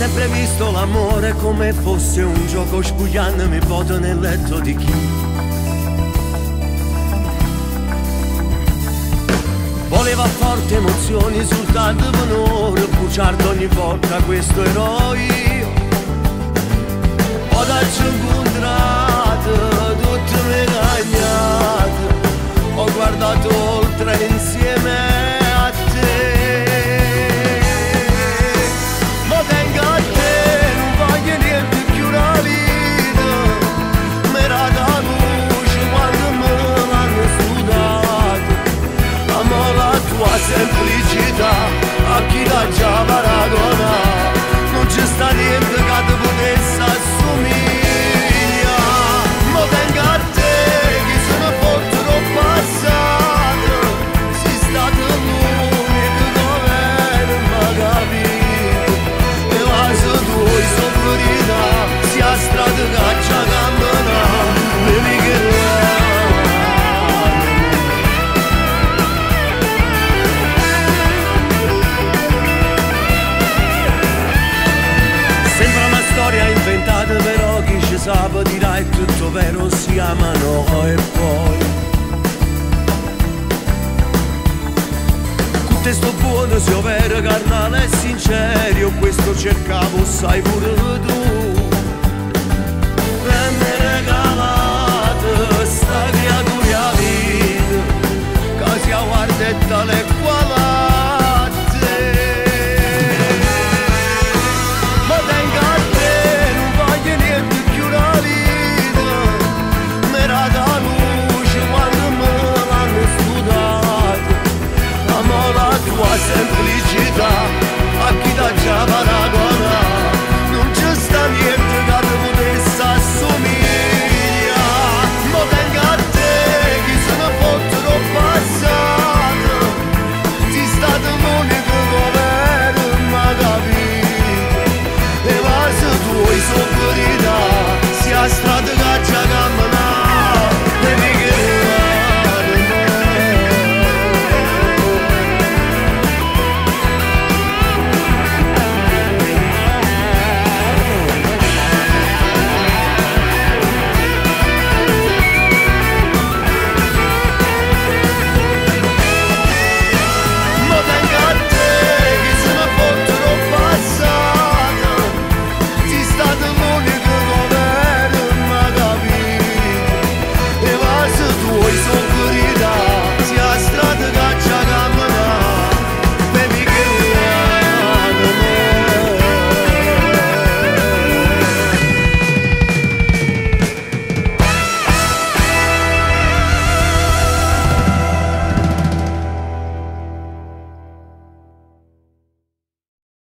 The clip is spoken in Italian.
sempre visto l'amore come fosse un gioco, spugliandomi poto nel letto di chi voleva forti emozioni sul tanto d'onore, buciardo ogni volta questo eroe. Ho darci incontrato, tutte me cagnate, ho guardato oltre insieme a te. Ma tengo a te, non voglio niente più la vita, m'era da luce quando me l'hanno studiato. Amo la tua semplicità, a chi l'ha già paragonato, non c'è sta niente che ti potesse assomiglia. Ma venga a te, che sono forte non passato, sei stato l'unico dove non mi capito. E la tua sofferita, sia strada che ci cammina, vedi che inventata, però chi ci sa dirà è tutto vero, si amano e poi con te sto buono, sia vero, carnale e sincero, questo cercavo, sai pure tu.